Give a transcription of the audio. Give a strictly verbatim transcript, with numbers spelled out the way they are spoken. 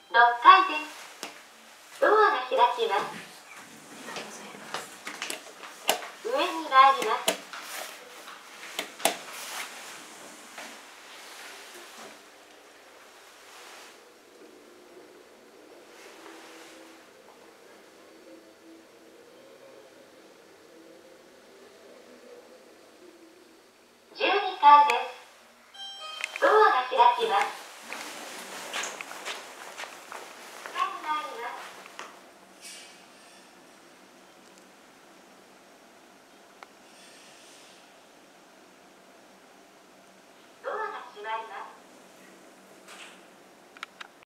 ろっかいです。ドアが開きます。上に参ります。じゅうにかいです。ドアが開きます。下に参ります。ドアが閉まります。